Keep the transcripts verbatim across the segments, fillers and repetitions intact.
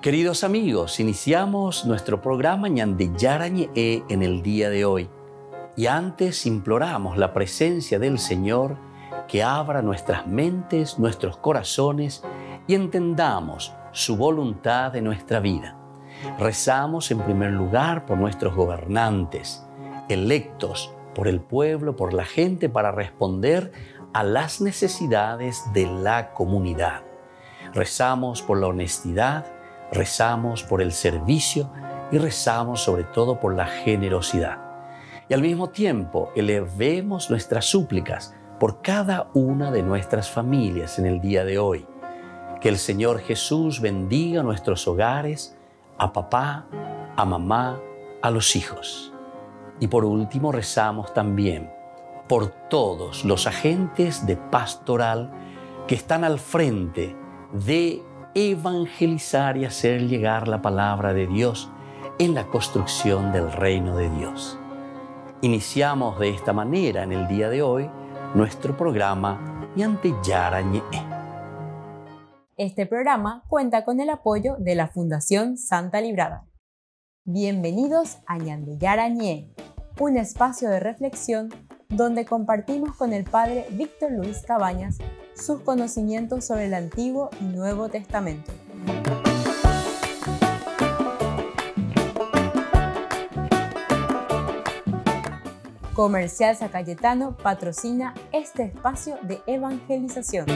Queridos amigos, iniciamos nuestro programa Ñandeyarañe'e en el día de hoy. Y antes imploramos la presencia del Señor que abra nuestras mentes, nuestros corazones y entendamos su voluntad en nuestra vida. Rezamos en primer lugar por nuestros gobernantes, electos por el pueblo, por la gente, para responder a las necesidades de la comunidad. Rezamos por la honestidad, rezamos por el servicio y rezamos sobre todo por la generosidad. Y al mismo tiempo elevemos nuestras súplicas por cada una de nuestras familias en el día de hoy. Que el Señor Jesús bendiga nuestros hogares, a papá, a mamá, a los hijos. Y por último rezamos también por todos los agentes de pastoral que están al frente de evangelizar y hacer llegar la palabra de Dios en la construcción del reino de Dios. Iniciamos de esta manera en el día de hoy nuestro programa Ñandeyarañe'e. Este programa cuenta con el apoyo de la Fundación Santa Librada. Bienvenidos a Ñandeyarañe'e, un espacio de reflexión donde compartimos con el Padre Víctor Luis Cabañas sus conocimientos sobre el Antiguo y Nuevo Testamento. Comercial San Cayetano patrocina este espacio de evangelización.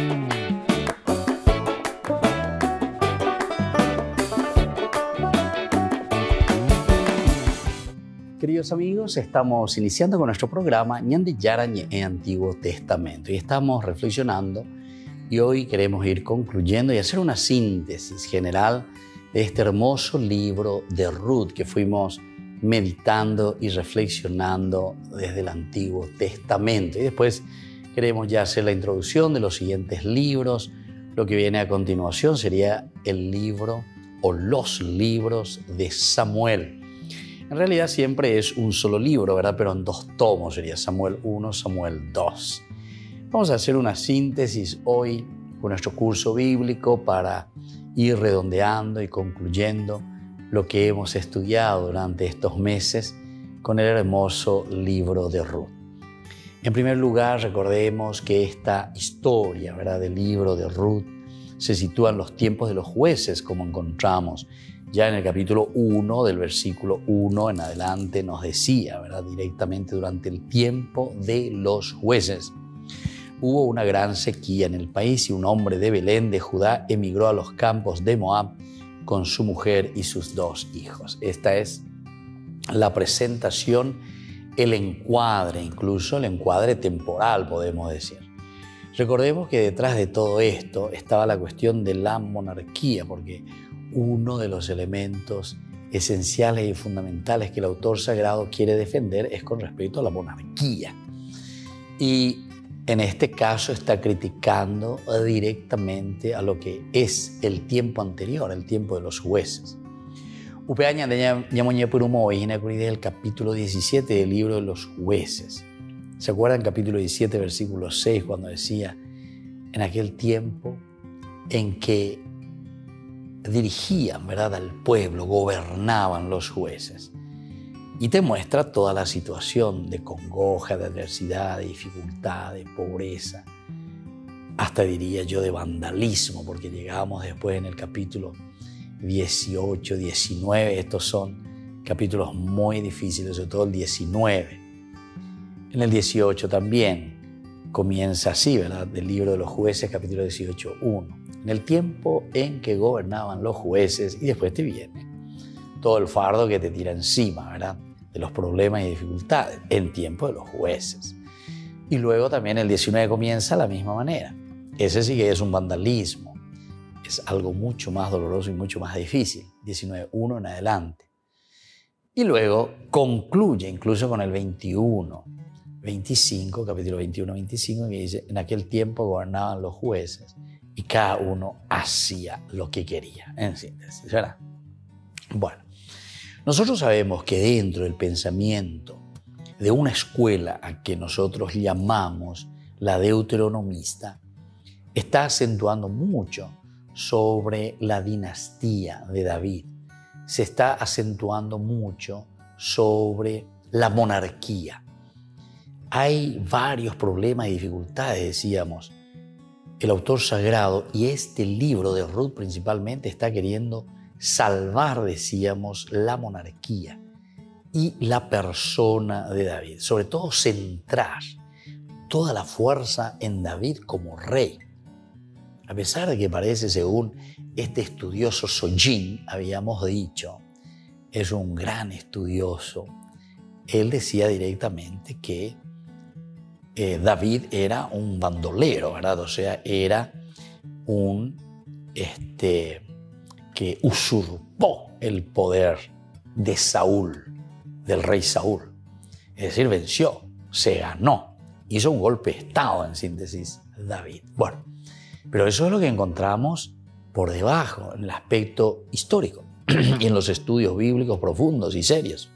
Queridos amigos, estamos iniciando con nuestro programa Ñandeyarañe'e Antiguo Testamento y estamos reflexionando y hoy queremos ir concluyendo y hacer una síntesis general de este hermoso libro de Ruth que fuimos meditando y reflexionando desde el Antiguo Testamento. Y después queremos ya hacer la introducción de los siguientes libros. Lo que viene a continuación sería el libro o los libros de Samuel. En realidad siempre es un solo libro, ¿verdad? Pero en dos tomos sería Samuel primero, Samuel dos. Vamos a hacer una síntesis hoy con nuestro curso bíblico para ir redondeando y concluyendo lo que hemos estudiado durante estos meses con el hermoso libro de Ruth. En primer lugar, recordemos que esta historia, ¿verdad?, del libro de Ruth se sitúa en los tiempos de los jueces, como encontramos ya en el capítulo uno, del versículo uno en adelante, nos decía, ¿verdad?, directamente durante el tiempo de los jueces. Hubo una gran sequía en el país y un hombre de Belén de Judá emigró a los campos de Moab con su mujer y sus dos hijos. Esta es la presentación, el encuadre, incluso el encuadre temporal, podemos decir. Recordemos que detrás de todo esto estaba la cuestión de la monarquía, porque uno de los elementos esenciales y fundamentales que el autor sagrado quiere defender es con respecto a la monarquía. Y en este caso está criticando directamente a lo que es el tiempo anterior, el tiempo de los jueces. Upeaña de Ñamoñepurumo, el capítulo diecisiete del libro de los jueces. ¿Se acuerdan? Capítulo diecisiete, versículo seis, cuando decía, en aquel tiempo en que dirigían, ¿verdad?, al pueblo, gobernaban los jueces. Y te muestra toda la situación de congoja, de adversidad, de dificultad, de pobreza, hasta diría yo de vandalismo, porque llegamos después en el capítulo dieciocho, diecinueve, estos son capítulos muy difíciles, sobre todo el diecinueve. En el dieciocho también comienza así, ¿verdad?, del libro de los jueces, capítulo dieciocho, uno. En el tiempo en que gobernaban los jueces, y después te viene todo el fardo que te tira encima, ¿verdad?, de los problemas y dificultades, en tiempo de los jueces. Y luego también el diecinueve comienza de la misma manera. Ese sí que es un vandalismo, es algo mucho más doloroso y mucho más difícil, diecinueve uno en adelante. Y luego concluye incluso con el veintiuno, veinticinco, capítulo veintiuno, veinticinco, que dice, en aquel tiempo gobernaban los jueces y cada uno hacía lo que quería, en síntesis, ¿verdad? Bueno, nosotros sabemos que dentro del pensamiento de una escuela a que nosotros llamamos la deuteronomista, está acentuando mucho sobre la dinastía de David. Se está acentuando mucho sobre la monarquía. Hay varios problemas y dificultades, decíamos. El autor sagrado y este libro de Ruth principalmente está queriendo salvar, decíamos, la monarquía y la persona de David. Sobre todo centrar toda la fuerza en David como rey. A pesar de que parece, según este estudioso Sojin, habíamos dicho, es un gran estudioso, él decía directamente que Eh, David era un bandolero, ¿verdad? O sea, era un este, que usurpó el poder de Saúl, del rey Saúl. Es decir, venció, se ganó, hizo un golpe de estado, en síntesis, David. Bueno, pero eso es lo que encontramos por debajo, en el aspecto histórico y en los estudios bíblicos profundos y serios.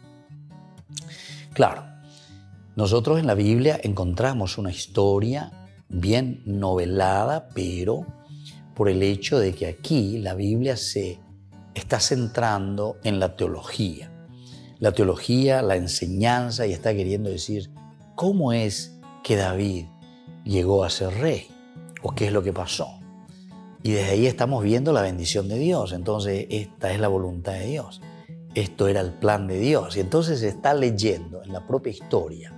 Claro, nosotros en la Biblia encontramos una historia bien novelada, pero por el hecho de que aquí la Biblia se está centrando en la teología. La teología, la enseñanza, y está queriendo decir cómo es que David llegó a ser rey o qué es lo que pasó. Y desde ahí estamos viendo la bendición de Dios. Entonces, esta es la voluntad de Dios. Esto era el plan de Dios. Y entonces se está leyendo en la propia historia,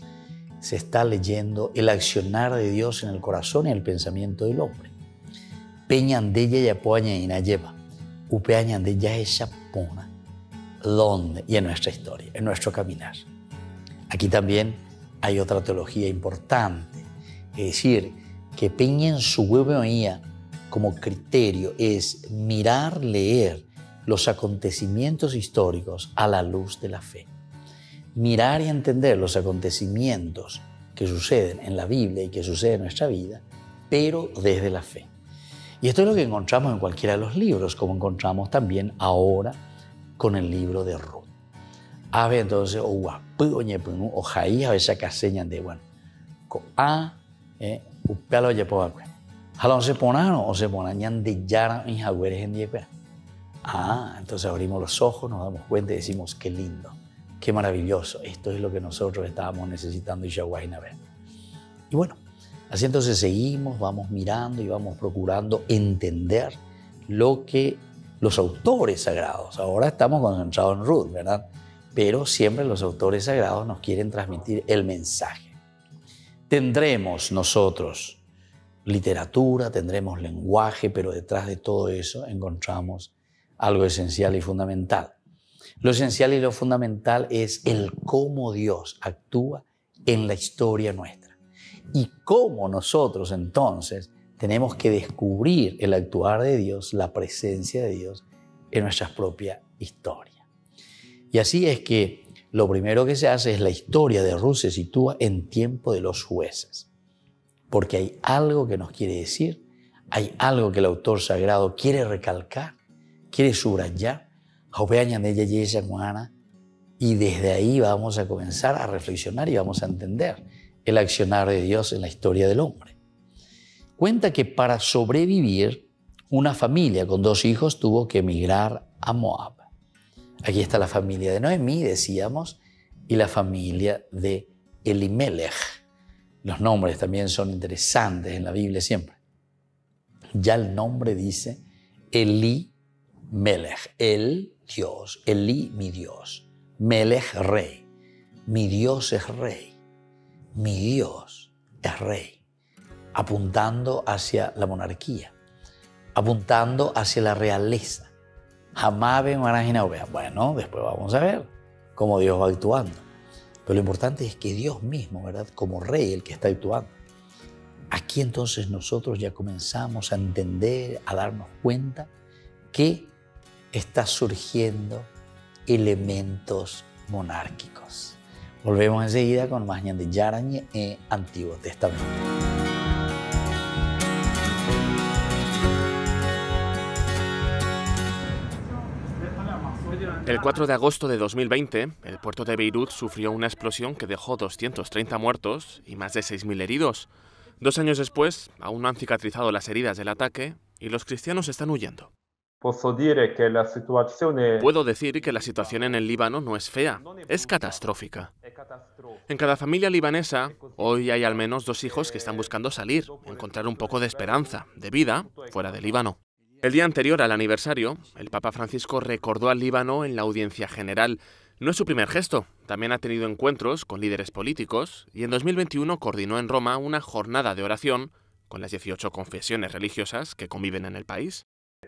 se está leyendo el accionar de Dios en el corazón y en el pensamiento del hombre. Peñandella y apoya y lleva. Upeañandella es chapona. ¿Dónde? Y en nuestra historia, en nuestro caminar. Aquí también hay otra teología importante. Es decir, que Peña en su huevoía como criterio es mirar, leer los acontecimientos históricos a la luz de la fe. Mirar y entender los acontecimientos que suceden en la Biblia y que suceden en nuestra vida, pero desde la fe. Y esto es lo que encontramos en cualquiera de los libros, como encontramos también ahora con el libro de Ruth. A ver, entonces, o ojaí a veces caseñan de bueno, a upelo ya puedo ver. Jalón se ponan o se ponan de yara en jagüeres en diepera. Ah, entonces abrimos los ojos, nos damos cuenta y decimos qué lindo. Qué maravilloso, esto es lo que nosotros estábamos necesitando y Yahuayna ver. Y bueno, así entonces seguimos, vamos mirando y vamos procurando entender lo que los autores sagrados, ahora estamos concentrados en Ruth, ¿verdad? Pero siempre los autores sagrados nos quieren transmitir el mensaje. Tendremos nosotros literatura, tendremos lenguaje, pero detrás de todo eso encontramos algo esencial y fundamental. Lo esencial y lo fundamental es el cómo Dios actúa en la historia nuestra y cómo nosotros entonces tenemos que descubrir el actuar de Dios, la presencia de Dios en nuestra propia historia. Y así es que lo primero que se hace es la historia de Ruth se sitúa en tiempo de los jueces, porque hay algo que nos quiere decir, hay algo que el autor sagrado quiere recalcar, quiere subrayar, y desde ahí vamos a comenzar a reflexionar y vamos a entender el accionar de Dios en la historia del hombre. Cuenta que para sobrevivir, una familia con dos hijos tuvo que emigrar a Moab. Aquí está la familia de Noemí, decíamos, y la familia de Elimelech. Los nombres también son interesantes en la Biblia siempre. Ya el nombre dice Elimelech, el Dios, Elí, mi Dios, Melech, rey. Mi Dios es rey, mi Dios es rey, apuntando hacia la monarquía, apuntando hacia la realeza. Jamás ven una Bueno, después vamos a ver cómo Dios va actuando. Pero lo importante es que Dios mismo, ¿verdad? Como rey, el que está actuando. Aquí entonces nosotros ya comenzamos a entender, a darnos cuenta que está surgiendo elementos monárquicos. Volvemos enseguida con más Ñan de Yarañe en Antiguo Testamento. El cuatro de agosto de dos mil veinte, el puerto de Beirut sufrió una explosión que dejó doscientos treinta muertos y más de seis mil heridos. Dos años después, aún no han cicatrizado las heridas del ataque y los cristianos están huyendo. Posso dire che la situazione... Puedo decir que la situación en el Líbano no es fea, es catastrófica. En cada familia libanesa, hoy hay al menos dos hijos que están buscando salir, encontrar un poco de esperanza, de vida, fuera del Líbano. El día anterior al aniversario, el Papa Francisco recordó al Líbano en la audiencia general. No es su primer gesto, también ha tenido encuentros con líderes políticos y en dos mil veintiuno coordinó en Roma una jornada de oración con las dieciocho confesiones religiosas que conviven en el país.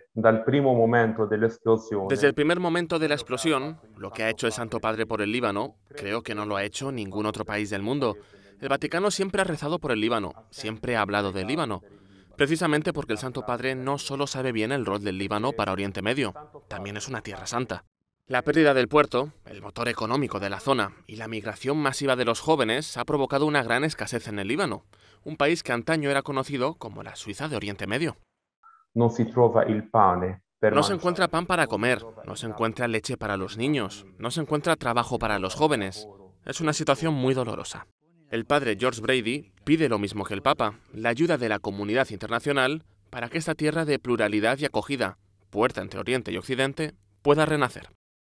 Desde el primer momento de la explosión, lo que ha hecho el Santo Padre por el Líbano, creo que no lo ha hecho ningún otro país del mundo. El Vaticano siempre ha rezado por el Líbano, siempre ha hablado del Líbano, precisamente porque el Santo Padre no solo sabe bien el rol del Líbano para Oriente Medio, también es una tierra santa. La pérdida del puerto, el motor económico de la zona, y la migración masiva de los jóvenes ha provocado una gran escasez en el Líbano, un país que antaño era conocido como la Suiza de Oriente Medio. No se encuentra pan para comer, no se encuentra leche para los niños, no se encuentra trabajo para los jóvenes. Es una situación muy dolorosa. El padre George Brady pide lo mismo que el Papa, la ayuda de la comunidad internacional para que esta tierra de pluralidad y acogida, puerta entre Oriente y Occidente, pueda renacer.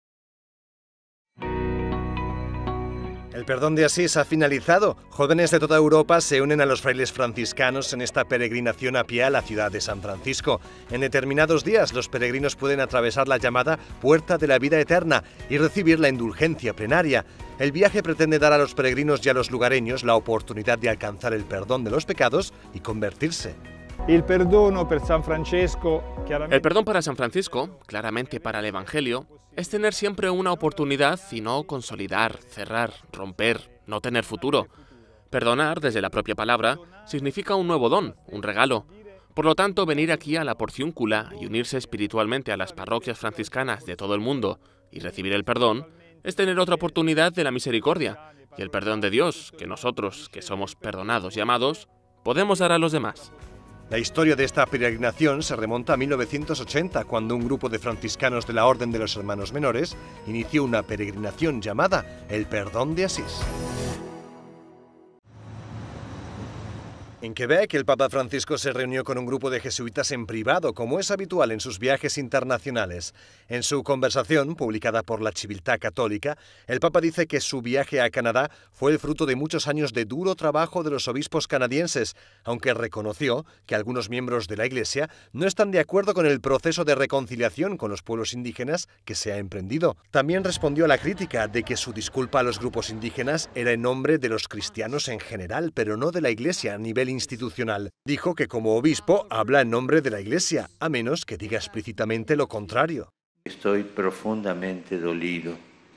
El perdón de Asís ha finalizado. Jóvenes de toda Europa se unen a los frailes franciscanos en esta peregrinación a pie a la ciudad de San Francisco. En determinados días los peregrinos pueden atravesar la llamada Puerta de la Vida Eterna y recibir la indulgencia plenaria. El viaje pretende dar a los peregrinos y a los lugareños la oportunidad de alcanzar el perdón de los pecados y convertirse. El perdón para San Francisco, el perdón para San Francisco, claramente para el Evangelio, es tener siempre una oportunidad y no consolidar, cerrar, romper, no tener futuro. Perdonar, desde la propia palabra, significa un nuevo don, un regalo. Por lo tanto, venir aquí a la Porciúncula y unirse espiritualmente a las parroquias franciscanas de todo el mundo y recibir el perdón, es tener otra oportunidad de la misericordia y el perdón de Dios, que nosotros, que somos perdonados y amados, podemos dar a los demás. La historia de esta peregrinación se remonta a mil novecientos ochenta, cuando un grupo de franciscanos de la Orden de los Hermanos Menores inició una peregrinación llamada el Perdón de Asís. En Quebec, el Papa Francisco se reunió con un grupo de jesuitas en privado, como es habitual en sus viajes internacionales. En su conversación, publicada por la Civiltà Católica, el Papa dice que su viaje a Canadá fue el fruto de muchos años de duro trabajo de los obispos canadienses, aunque reconoció que algunos miembros de la Iglesia no están de acuerdo con el proceso de reconciliación con los pueblos indígenas que se ha emprendido. También respondió a la crítica de que su disculpa a los grupos indígenas era en nombre de los cristianos en general, pero no de la Iglesia a nivel institucional. Dijo que como obispo habla en nombre de la Iglesia, a menos que diga explícitamente lo contrario. Estoy profundamente dolido.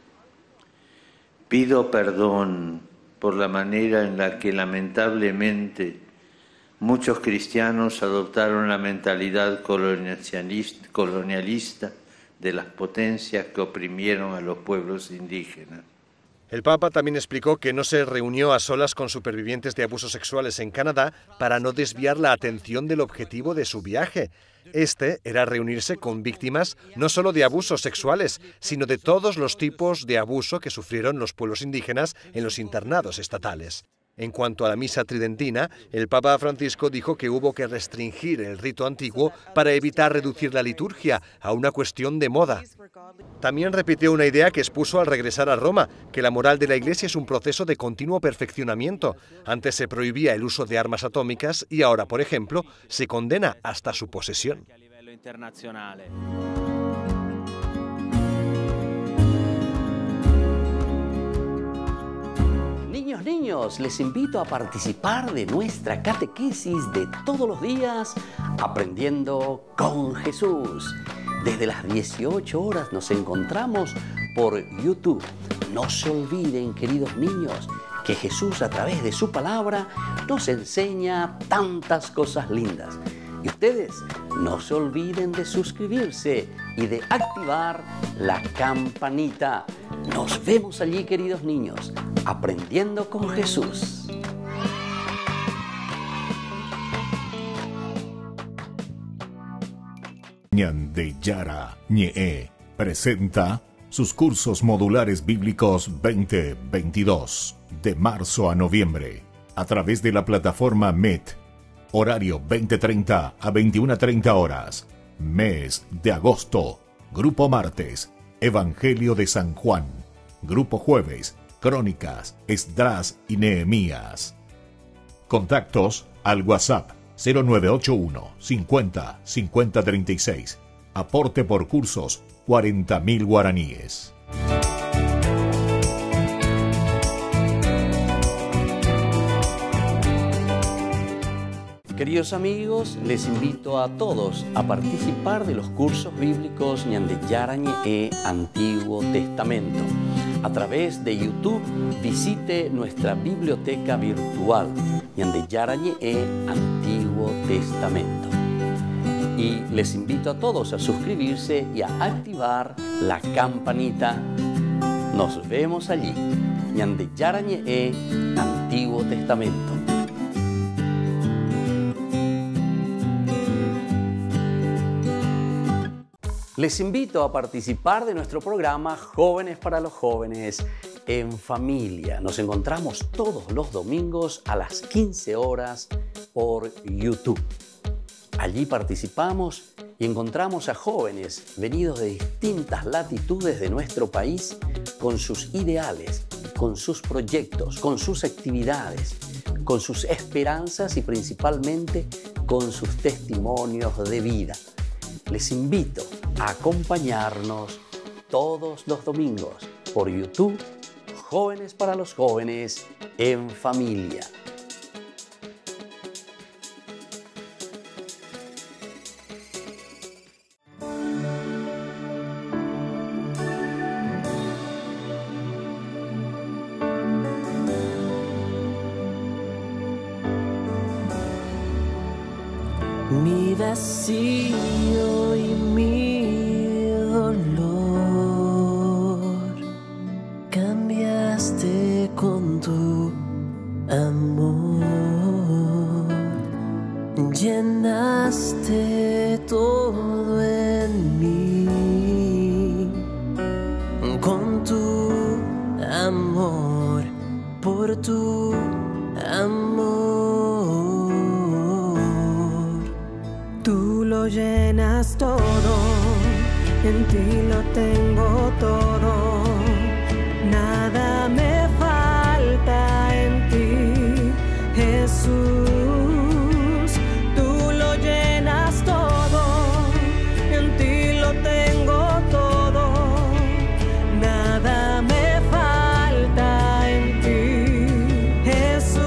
Pido perdón por la manera en la que lamentablemente muchos cristianos adoptaron la mentalidad colonialista, colonialista de las potencias que oprimieron a los pueblos indígenas. El Papa también explicó que no se reunió a solas con supervivientes de abusos sexuales en Canadá para no desviar la atención del objetivo de su viaje. Este era reunirse con víctimas no solo de abusos sexuales, sino de todos los tipos de abuso que sufrieron los pueblos indígenas en los internados estatales. En cuanto a la misa tridentina, el Papa Francisco dijo que hubo que restringir el rito antiguo para evitar reducir la liturgia a una cuestión de moda. También repitió una idea que expuso al regresar a Roma, que la moral de la Iglesia es un proceso de continuo perfeccionamiento. Antes se prohibía el uso de armas atómicas y ahora, por ejemplo, se condena hasta su posesión. Niños, niños, les invito a participar de nuestra catequesis de todos los días, Aprendiendo con Jesús. Desde las dieciocho horas nos encontramos por YouTube. No se olviden, queridos niños, que Jesús a través de su palabra nos enseña tantas cosas lindas. Y ustedes no se olviden de suscribirse y de activar la campanita. Nos vemos allí, queridos niños, Aprendiendo con Jesús. Ñande Yara Ñe presenta sus cursos modulares bíblicos veinte veintidós de marzo a noviembre a través de la plataforma Meet. horario veinte treinta a veintiuna treinta horas. Mes de agosto, Grupo Martes, Evangelio de San Juan. Grupo Jueves, Crónicas, Esdras y Nehemías. Contactos al WhatsApp cero nueve ocho uno cincuenta cincuenta treinta y seis. Aporte por cursos cuarenta mil guaraníes. Queridos amigos, les invito a todos a participar de los cursos bíblicos Ñande Yara Ñe'e Antiguo Testamento. A través de YouTube visite nuestra biblioteca virtual Ñande Yara Ñe'e Antiguo Testamento. Y les invito a todos a suscribirse y a activar la campanita. Nos vemos allí. Ñande Yara Ñe'e Antiguo Testamento. Les invito a participar de nuestro programa Jóvenes para los Jóvenes en Familia. Nos encontramos todos los domingos a las quince horas por YouTube. Allí participamos y encontramos a jóvenes venidos de distintas latitudes de nuestro país con sus ideales, con sus proyectos, con sus actividades, con sus esperanzas y principalmente con sus testimonios de vida. Les invito a acompañarnos todos los domingos por YouTube, Jóvenes para los Jóvenes en Familia. Mi vacío y mi dolor cambiaste con tu amor, llenaste todo en mí con tu amor, por tu amor. Lo llenas todo, en ti lo tengo todo, nada me falta en ti, Jesús. Tú lo llenas todo, en ti lo tengo todo, nada me falta en ti, Jesús.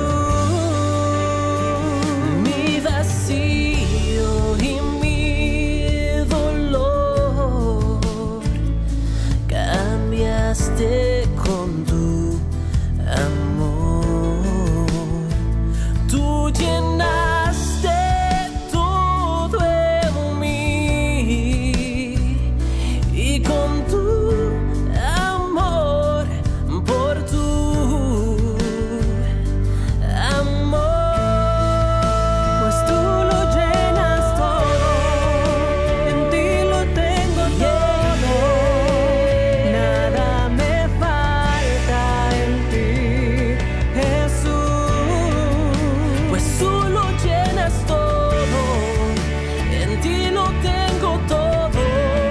Mi vacío y con tu amor, tú llenaste todo en mí y con tu amor, por tu amor, pues tú lo llenas todo, en ti lo tengo todo, nada me falta en ti, Jesús. Pues tú lo llenas todo, en ti lo tengo todo,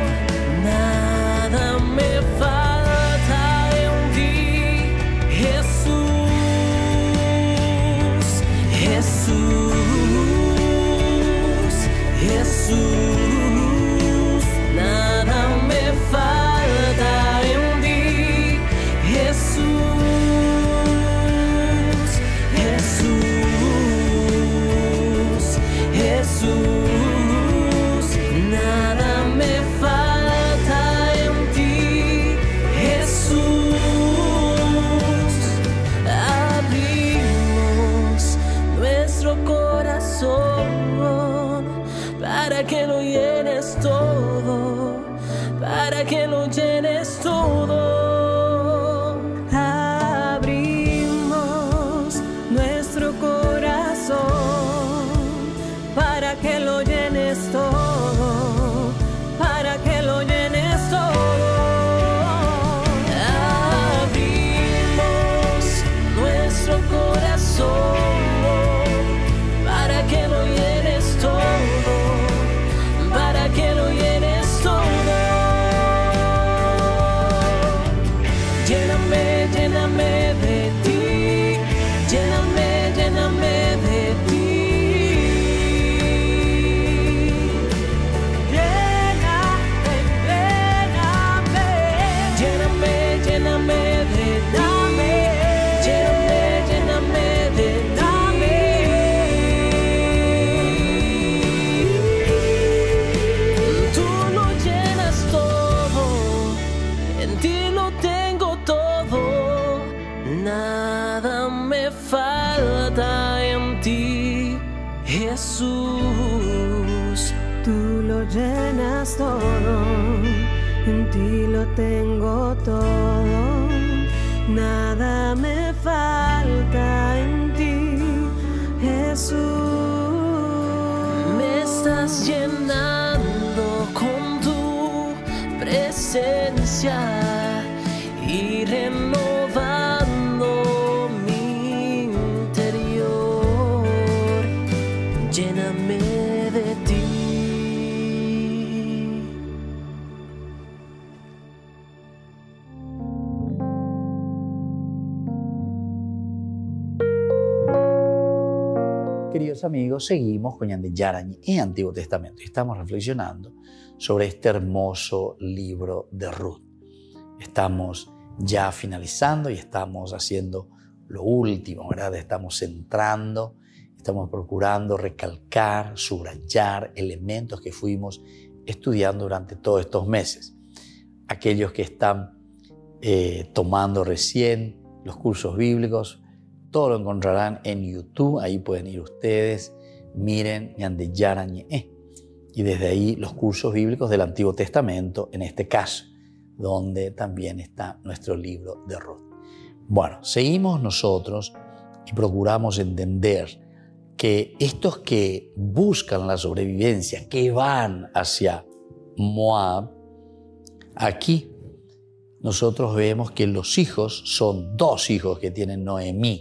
nada me falta en ti, Jesús. Jesús, Jesús, nada me falta en ti, Jesús, Jesús, Jesús, nada me falta en ti, Jesús. Abrimos nuestro corazón para que lo llenes todo, para que lo llenes todo. Abrimos nuestro corazón para que lo llenes todo, para que lo llenes todo. Abrimos nuestro corazón para que lo llenes Jesús. Tú lo llenas todo, en ti lo tengo todo, nada me falta en ti, Jesús. Me estás llenando con tu presencia y renovando mi interior. Lléname de ti. Queridos amigos, seguimos con Ñande Yarañe en Antiguo Testamento y estamos reflexionando sobre este hermoso libro de Ruth. Estamos ya finalizando y estamos haciendo lo último, ¿verdad? Estamos centrando, estamos procurando recalcar, subrayar elementos que fuimos estudiando durante todos estos meses. Aquellos que están eh, tomando recién los cursos bíblicos, todo lo encontrarán en YouTube, ahí pueden ir ustedes, miren Ñande Yarañe, y desde ahí los cursos bíblicos del Antiguo Testamento, en este caso, donde también está nuestro libro de Ruth. Bueno, seguimos nosotros y procuramos entender que estos que buscan la sobrevivencia, que van hacia Moab, aquí nosotros vemos que los hijos son dos hijos que tienen Noemí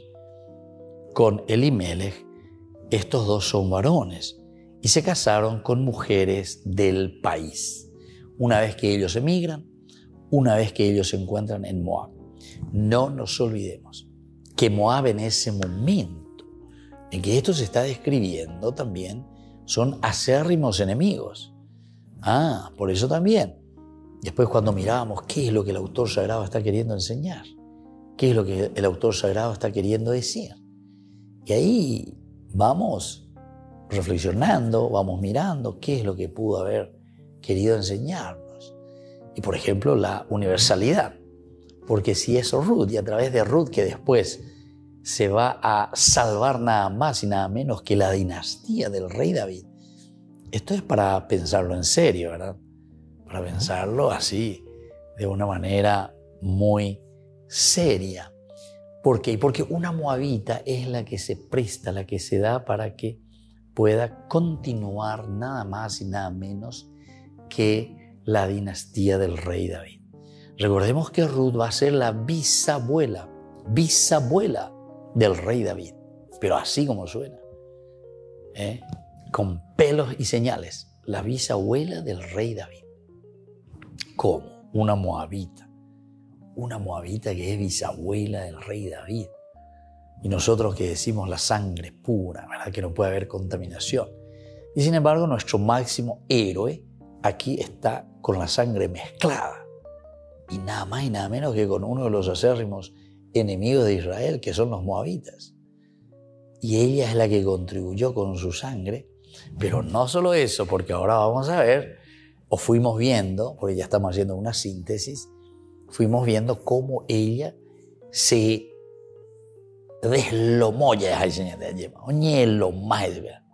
con Elimelech. Estos dos son varones y se casaron con mujeres del país. Una vez que ellos emigran, una vez que ellos se encuentran en Moab. No nos olvidemos que Moab en ese momento en que esto se está describiendo también son acérrimos enemigos. Ah, por eso también. Después cuando mirábamos qué es lo que el autor sagrado está queriendo enseñar, qué es lo que el autor sagrado está queriendo decir. Y ahí vamos reflexionando, vamos mirando qué es lo que pudo haber querido enseñarnos. Y por ejemplo, la universalidad. Porque si es Ruth, y a través de Ruth que después se va a salvar nada más y nada menos que la dinastía del rey David, esto es para pensarlo en serio, ¿verdad? Para pensarlo así, de una manera muy seria. ¿Por qué? Porque una moabita es la que se presta, la que se da para que pueda continuar nada más y nada menos que la dinastía del rey David. Recordemos que Ruth va a ser la bisabuela, bisabuela del rey David, pero así como suena, ¿eh? Con pelos y señales, la bisabuela del rey David. ¿Cómo? Una moabita. Una moabita que es bisabuela del rey David. Y nosotros que decimos la sangre pura, ¿verdad? Que no puede haber contaminación. Y sin embargo, nuestro máximo héroe aquí está con la sangre mezclada. Y nada más y nada menos que con uno de los acérrimos enemigos de Israel, que son los moabitas. Y ella es la que contribuyó con su sangre. Pero no solo eso, porque ahora vamos a ver, o fuimos viendo, porque ya estamos haciendo una síntesis, fuimos viendo cómo ella se deslomó ya esa señal de allí. Oye, lo más de ver.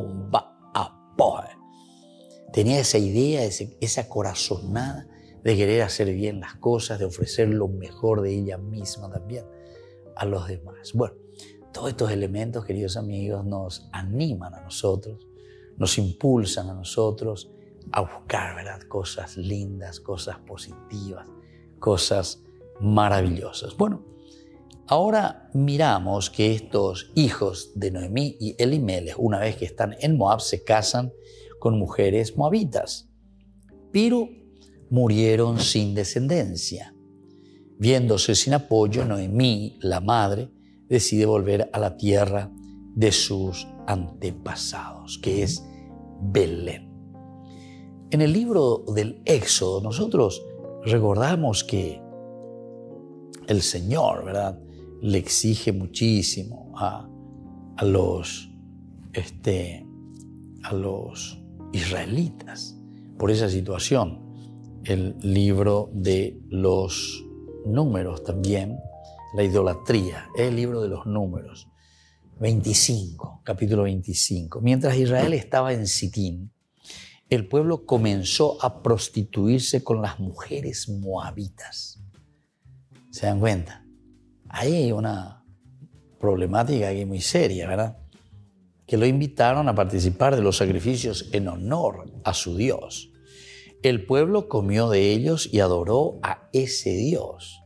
Tenía esa idea, esa corazonada de querer hacer bien las cosas, de ofrecer lo mejor de ella misma también a los demás. Bueno, todos estos elementos, queridos amigos, nos animan a nosotros, nos impulsan a nosotros a buscar, ¿verdad? Cosas lindas, cosas positivas, cosas maravillosas. Bueno, ahora miramos que estos hijos de Noemí y Elimelech, una vez que están en Moab, se casan con mujeres moabitas, pero murieron sin descendencia. Viéndose sin apoyo, Noemí, la madre, decide volver a la tierra de sus antepasados, que es Belén. En el libro del Éxodo, nosotros recordamos que el Señor, ¿verdad?, le exige muchísimo a, a, los, este, a los israelitas por esa situación. El libro de los números también, la idolatría, el libro de los números. veinticinco, capítulo veinticinco. Mientras Israel estaba en Sitín, el pueblo comenzó a prostituirse con las mujeres moabitas. ¿Se dan cuenta? Ahí hay una problemática aquí muy seria, ¿verdad? Que lo invitaron a participar de los sacrificios en honor a su Dios. El pueblo comió de ellos y adoró a ese Dios.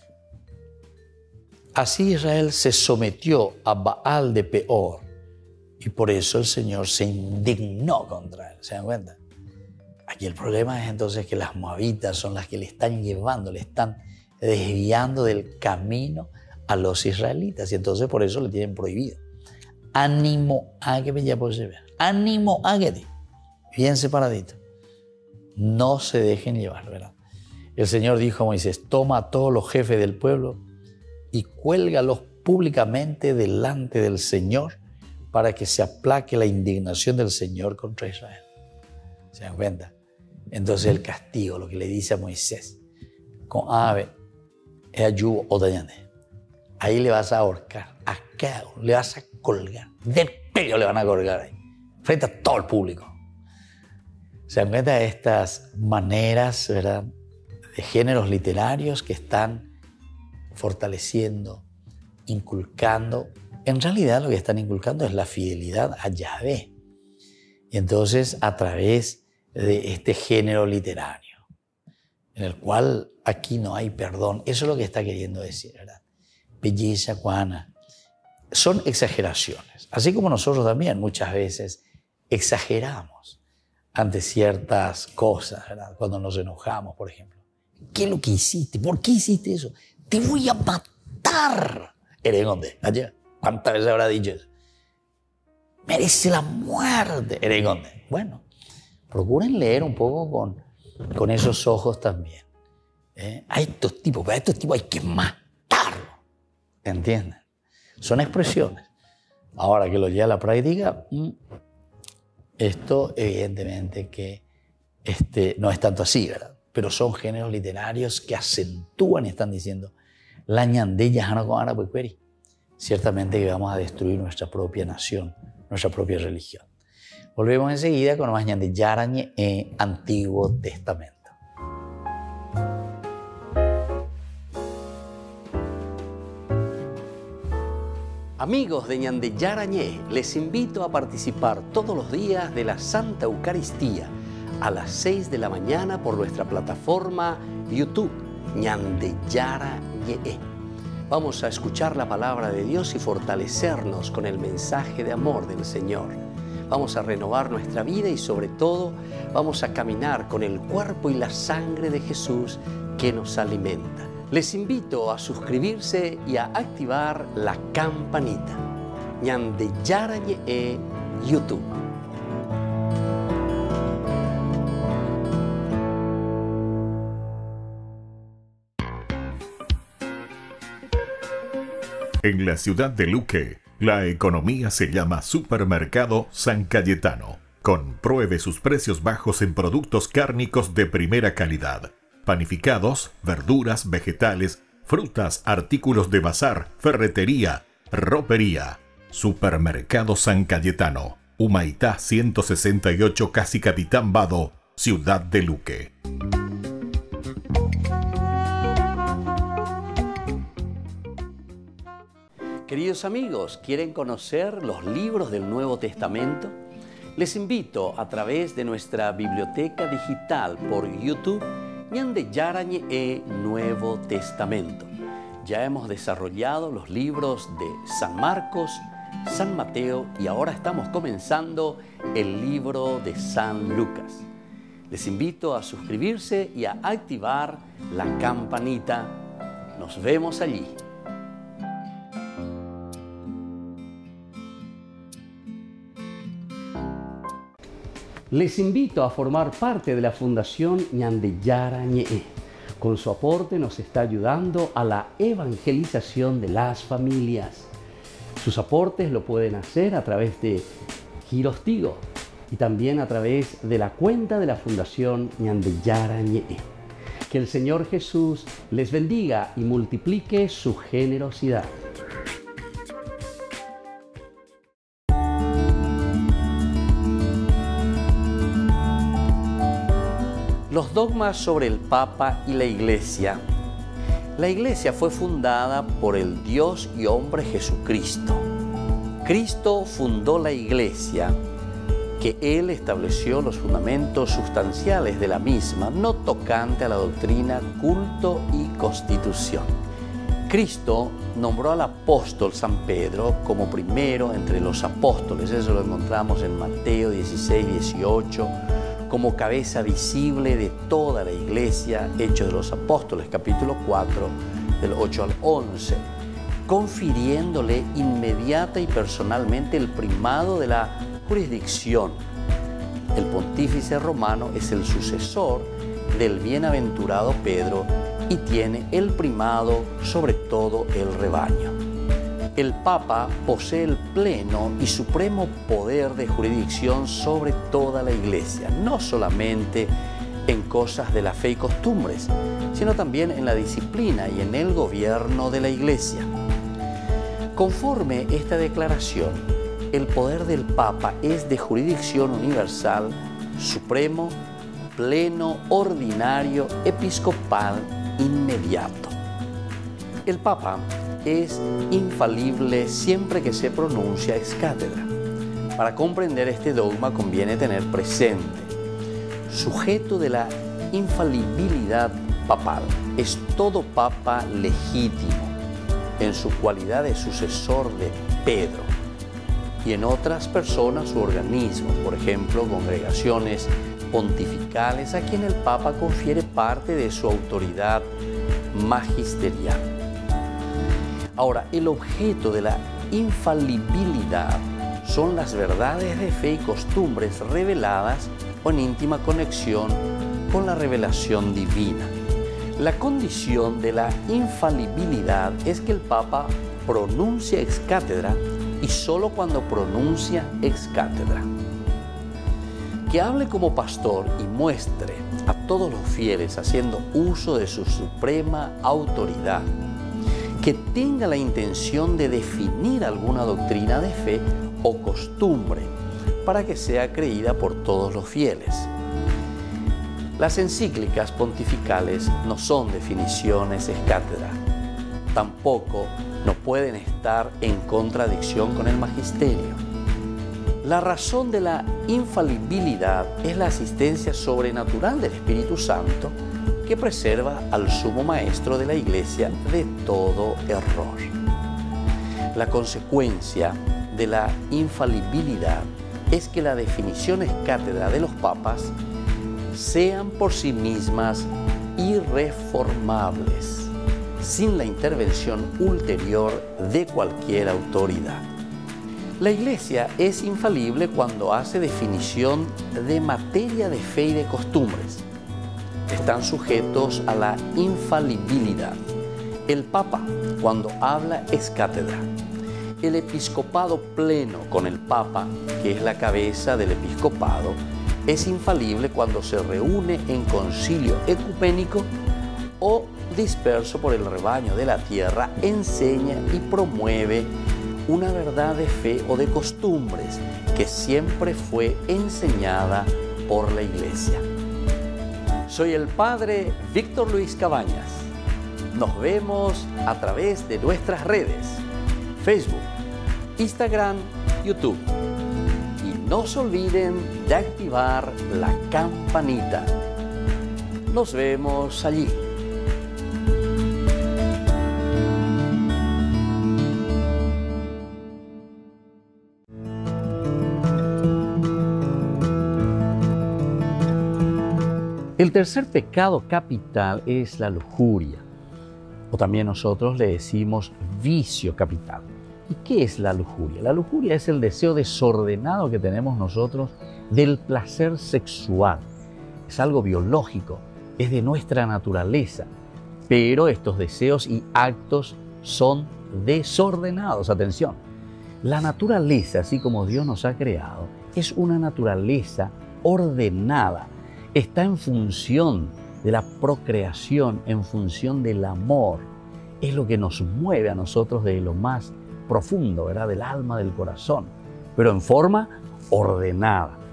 Así Israel se sometió a Baal de Peor y por eso el Señor se indignó contra él. ¿Se dan cuenta? Aquí el problema es entonces que las moabitas son las que le están llevando, le están desviando del camino a los israelitas y entonces por eso le tienen prohibido. Ánimo a que me ya puede ver. Ánimo a que bien separadito. No se dejen llevar, ¿verdad? El Señor dijo a Moisés, toma a todos los jefes del pueblo y cuélgalos públicamente delante del Señor para que se aplaque la indignación del Señor contra Israel. ¿Se dan cuenta? Entonces el castigo, lo que le dice a Moisés, con ave, es ayudo o dañane. Ahí le vas a ahorcar, acá le vas a colgar, del pelo le van a colgar ahí, frente a todo el público. ¿Se dan cuenta de estas maneras, verdad, de géneros literarios que están fortaleciendo, inculcando? En realidad lo que están inculcando es la fidelidad a Yahvé. Y entonces a través de este género literario, en el cual aquí no hay perdón, eso es lo que está queriendo decir, ¿verdad? Belleza, Juana. Son exageraciones, así como nosotros también muchas veces exageramos ante ciertas cosas, ¿verdad? Cuando nos enojamos, por ejemplo. ¿Qué es lo que hiciste? ¿Por qué hiciste eso? Te voy a matar. ¿Eres dónde? Allá. ¿Cuántas veces habrá dicho eso? Merece la muerte. ¿Eres dónde? Bueno, procuren leer un poco con, con esos ojos también. ¿Eh? A estos tipos, a estos tipos hay que matarlos. ¿Entienden? Son expresiones. Ahora que lo lleva a la práctica, esto evidentemente que este, no es tanto así, ¿verdad? Pero son géneros literarios que acentúan y están diciendo la ñandé yajano con ara puicueri. Ciertamente que vamos a destruir nuestra propia nación, nuestra propia religión. Volvemos enseguida con más ñandé yarañe en Antiguo Testamento. Amigos de Ñandé Yarañé, les invito a participar todos los días de la Santa Eucaristía a las seis de la mañana por nuestra plataforma YouTube, Ñandé Yarañé. Vamos a escuchar la palabra de Dios y fortalecernos con el mensaje de amor del Señor. Vamos a renovar nuestra vida y sobre todo vamos a caminar con el cuerpo y la sangre de Jesús que nos alimenta. Les invito a suscribirse y a activar la campanita. Ñandé Yarañé YouTube. En la ciudad de Luque, la economía se llama Supermercado San Cayetano. Compruebe sus precios bajos en productos cárnicos de primera calidad. Panificados, verduras, vegetales, frutas, artículos de bazar, ferretería, ropería. Supermercado San Cayetano, Humaitá ciento sesenta y ocho, Casi Capitán Vado, Ciudad de Luque. Queridos amigos, ¿quieren conocer los libros del Nuevo Testamento? Les invito a través de nuestra biblioteca digital por YouTube, Ñandé Yarañé Nuevo Testamento. Ya hemos desarrollado los libros de San Marcos, San Mateo y ahora estamos comenzando el libro de San Lucas. Les invito a suscribirse y a activar la campanita. Nos vemos allí. Les invito a formar parte de la Fundación Ñandé Yarañé. Con su aporte nos está ayudando a la evangelización de las familias. Sus aportes lo pueden hacer a través de Giros Tigo y también a través de la cuenta de la Fundación Ñandé Yarañé. Que el Señor Jesús les bendiga y multiplique su generosidad. dogmas sobre el Papa y la Iglesia. La Iglesia fue fundada por el Dios y hombre Jesucristo. Cristo fundó la Iglesia, que Él estableció los fundamentos sustanciales de la misma, no tocante a la doctrina, culto y constitución. Cristo nombró al apóstol San Pedro como primero entre los apóstoles, eso lo encontramos en Mateo dieciséis, dieciocho, como cabeza visible de toda la Iglesia, Hechos de los Apóstoles, capítulo cuatro, del ocho al once, confiriéndole inmediata y personalmente el primado de la jurisdicción. El pontífice romano es el sucesor del bienaventurado Pedro y tiene el primado sobre todo el rebaño. El Papa posee el pleno y supremo poder de jurisdicción sobre toda la Iglesia, no solamente en cosas de la fe y costumbres, sino también en la disciplina y en el gobierno de la Iglesia. Conforme esta declaración, el poder del Papa es de jurisdicción universal, supremo, pleno, ordinario, episcopal, inmediato. El Papa es infalible siempre que se pronuncia ex cátedra. Para comprender este dogma conviene tener presente, sujeto de la infalibilidad papal, es todo Papa legítimo en su cualidad de sucesor de Pedro y en otras personas u organismos, por ejemplo, congregaciones pontificales a quien el Papa confiere parte de su autoridad magisterial. Ahora, el objeto de la infalibilidad son las verdades de fe y costumbres reveladas o en íntima conexión con la revelación divina. La condición de la infalibilidad es que el Papa pronuncia ex cátedra y solo cuando pronuncia ex cátedra. Que hable como pastor y muestre a todos los fieles haciendo uso de su suprema autoridad. Que tenga la intención de definir alguna doctrina de fe o costumbre para que sea creída por todos los fieles. Las encíclicas pontificales no son definiciones ex cátedra, tampoco no pueden estar en contradicción con el magisterio. La razón de la infalibilidad es la asistencia sobrenatural del Espíritu Santo que preserva al sumo maestro de la Iglesia de todo error. La consecuencia de la infalibilidad es que las definiciones cátedra de los papas sean por sí mismas irreformables, sin la intervención ulterior de cualquier autoridad. La Iglesia es infalible cuando hace definición de materia de fe y de costumbres. Están sujetos a la infalibilidad. El Papa, cuando habla ex cátedra. El episcopado pleno con el Papa, que es la cabeza del episcopado, es infalible cuando se reúne en concilio ecupénico o disperso por el rebaño de la tierra, enseña y promueve una verdad de fe o de costumbres que siempre fue enseñada por la Iglesia. Soy el Padre Víctor Luis Cabañas. Nos vemos a través de nuestras redes, Facebook, Instagram, YouTube. Y no se olviden de activar la campanita. Nos vemos allí. El tercer pecado capital es la lujuria, o también nosotros le decimos vicio capital. ¿Y qué es la lujuria? La lujuria es el deseo desordenado que tenemos nosotros del placer sexual. Es algo biológico, es de nuestra naturaleza, pero estos deseos y actos son desordenados. Atención, la naturaleza, así como Dios nos ha creado, es una naturaleza ordenada. Está en función de la procreación, en función del amor. Es lo que nos mueve a nosotros de lo más profundo, ¿verdad? Del alma, del corazón, pero en forma ordenada.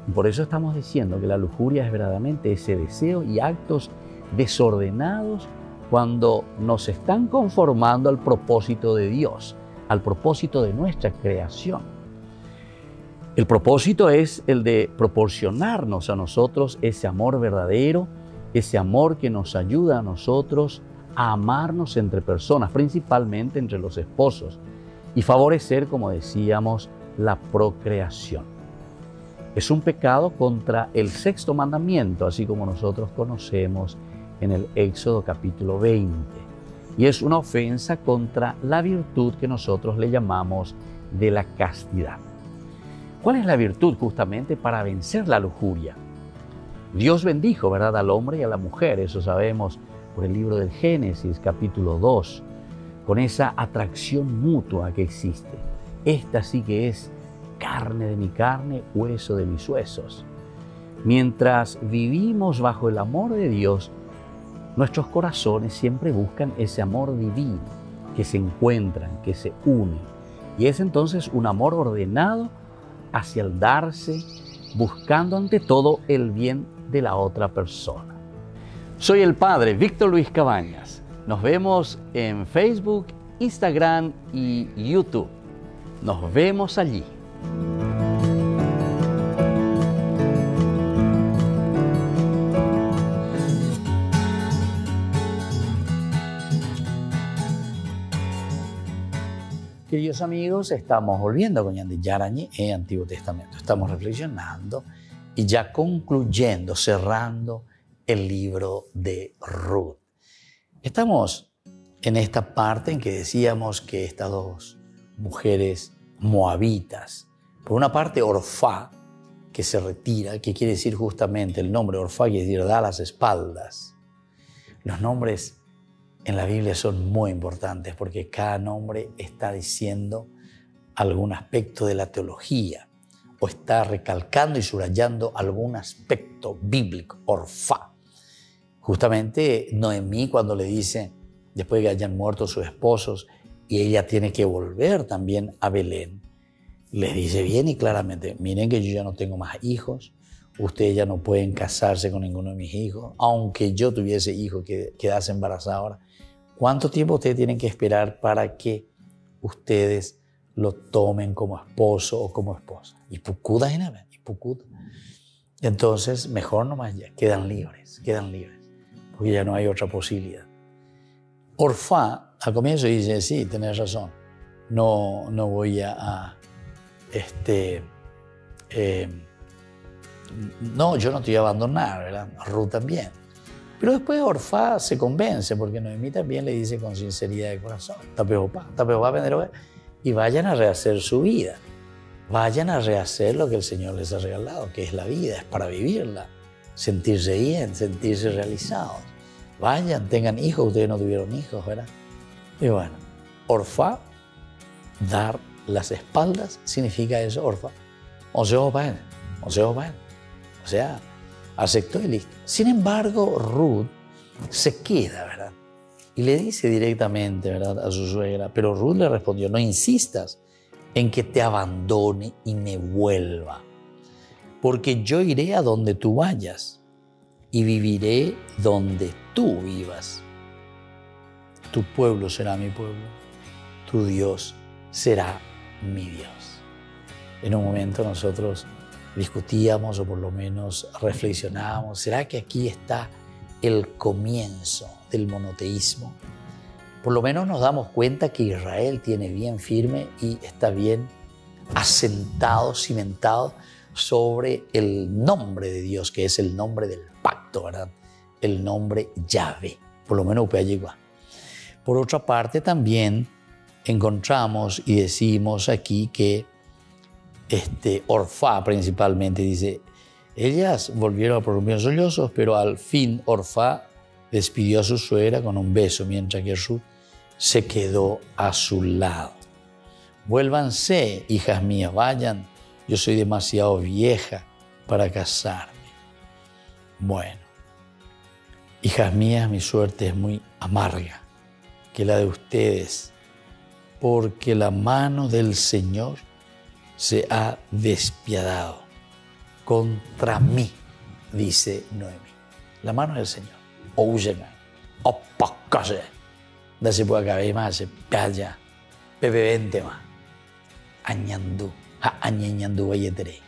Y por eso estamos diciendo que la lujuria es verdaderamente ese deseo y actos desordenados cuando nos están conformando al propósito de Dios, al propósito de nuestra creación. El propósito es el de proporcionarnos a nosotros ese amor verdadero, ese amor que nos ayuda a nosotros a amarnos entre personas, principalmente entre los esposos, y favorecer, como decíamos, la procreación. Es un pecado contra el sexto mandamiento, así como nosotros conocemos en el Éxodo capítulo veinte. Y es una ofensa contra la virtud que nosotros le llamamos de la castidad. ¿Cuál es la virtud justamente para vencer la lujuria? Dios bendijo, ¿verdad?, al hombre y a la mujer, eso sabemos por el libro del Génesis capítulo dos, con esa atracción mutua que existe. Esta sí que es carne de mi carne, hueso de mis huesos. Mientras vivimos bajo el amor de Dios, nuestros corazones siempre buscan ese amor divino, que se encuentran, que se unen. Y es entonces un amor ordenado hacia el darse, buscando ante todo el bien de la otra persona. Soy el Padre Víctor Luis Cabañas. Nos vemos en Facebook, Instagram y YouTube. Nos vemos allí. Queridos amigos, estamos volviendo con Ñande Yarañe en Antiguo Testamento. Estamos reflexionando y ya concluyendo, cerrando el libro de Ruth. Estamos en esta parte en que decíamos que estas dos mujeres moabitas, por una parte Orfá, que se retira, que quiere decir justamente el nombre Orfá, quiere decir da las espaldas. Los nombres en la Biblia son muy importantes porque cada nombre está diciendo algún aspecto de la teología o está recalcando y subrayando algún aspecto bíblico. Orfá. Justamente Noemí, cuando le dice, después de que hayan muerto sus esposos y ella tiene que volver también a Belén, les dice bien y claramente, miren que yo ya no tengo más hijos, ustedes ya no pueden casarse con ninguno de mis hijos, aunque yo tuviese hijos que quedase embarazada ahora. ¿Cuánto tiempo ustedes tienen que esperar para que ustedes lo tomen como esposo o como esposa? Y pucuda, y pucuda. Entonces, mejor nomás ya, quedan libres, quedan libres, porque ya no hay otra posibilidad. Orfá, al comienzo dice, sí, tenés razón, no, no voy a, a este, eh, no, yo no te voy a abandonar, ¿verdad? Ruth también. Pero después Orfá se convence, porque Noemí también le dice con sinceridad de corazón, y vayan a rehacer su vida. Vayan a rehacer lo que el Señor les ha regalado, que es la vida, es para vivirla, sentirse bien, sentirse realizados. Vayan, tengan hijos, ustedes no tuvieron hijos, ¿verdad? Y bueno, Orfá, dar las espaldas, significa eso, Orfá. O sea, o sea, o sea, aceptó y listo. Sin embargo, Ruth se queda, ¿verdad? Y le dice directamente, ¿verdad?, a su suegra, pero Ruth le respondió, no insistas en que te abandone y me vuelva, porque yo iré a donde tú vayas y viviré donde tú vivas. Tu pueblo será mi pueblo, tu Dios será mi Dios. En un momento nosotros discutíamos o por lo menos reflexionábamos, ¿será que aquí está el comienzo del monoteísmo? Por lo menos nos damos cuenta que Israel tiene bien firme y está bien asentado, cimentado sobre el nombre de Dios, que es el nombre del pacto, ¿verdad? El nombre Yahvé, por lo menos Upayigua. Por otra parte también encontramos y decimos aquí que Este, Orfá principalmente dice, ellas volvieron a prorrumpir sollozos, pero al fin Orfá despidió a su suegra con un beso, mientras que Ruth se quedó a su lado. Vuélvanse, hijas mías, vayan, yo soy demasiado vieja para casarme. Bueno, hijas mías, mi suerte es muy amarga que la de ustedes, porque la mano del Señor se ha despiadado contra mí, dice Noemí. La mano del Señor. Óyeme, opacase. Dase por acá, más, se paya, pepe vente más. Añandú, ha añeñandú vayetere.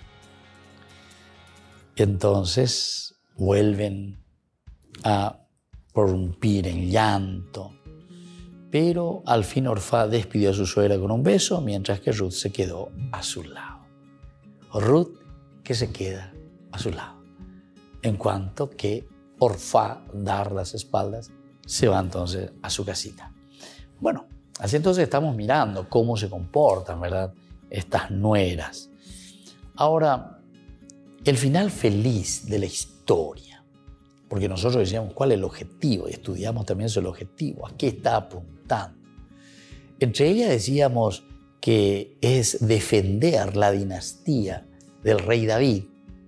Entonces vuelven a prorrumpir en llanto. Pero al fin Orfá despidió a su suegra con un beso, mientras que Ruth se quedó a su lado. Ruth que se queda a su lado. En cuanto que Orfá, dar las espaldas, se va entonces a su casita. Bueno, así entonces estamos mirando cómo se comportan, ¿verdad?, estas nueras. Ahora, el final feliz de la historia, porque nosotros decíamos cuál es el objetivo y estudiamos también sobre el objetivo, a qué está apuntando. Entre ellas decíamos que es defender la dinastía del rey David,